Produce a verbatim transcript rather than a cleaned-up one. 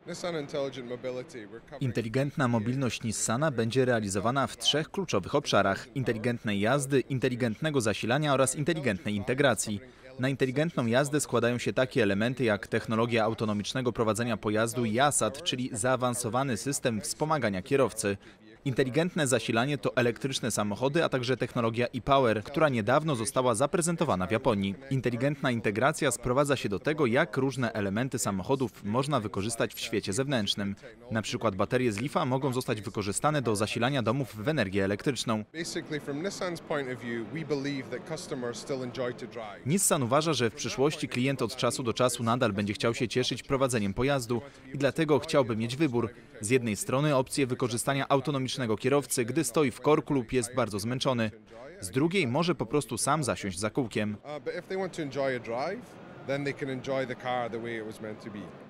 Inteligentna mobilność Nissana będzie realizowana w trzech kluczowych obszarach: inteligentnej jazdy, inteligentnego zasilania oraz inteligentnej integracji. Na inteligentną jazdę składają się takie elementy jak technologia autonomicznego prowadzenia pojazdu i ASAT, czyli zaawansowany system wspomagania kierowcy. Inteligentne zasilanie to elektryczne samochody, a także technologia e-Power, która niedawno została zaprezentowana w Japonii. Inteligentna integracja sprowadza się do tego, jak różne elementy samochodów można wykorzystać w świecie zewnętrznym. Na przykład baterie z lifa mogą zostać wykorzystane do zasilania domów w energię elektryczną. Nissan uważa, że w przyszłości klient od czasu do czasu nadal będzie chciał się cieszyć prowadzeniem pojazdu i dlatego chciałby mieć wybór. Z jednej strony opcję wykorzystania autonomicznego kierowcy, gdy stoi w korku lub jest bardzo zmęczony. Z drugiej może po prostu sam zasiąść za kółkiem. Uh, but if they want to enjoy a drive, then they can enjoy the car the way it was meant to be.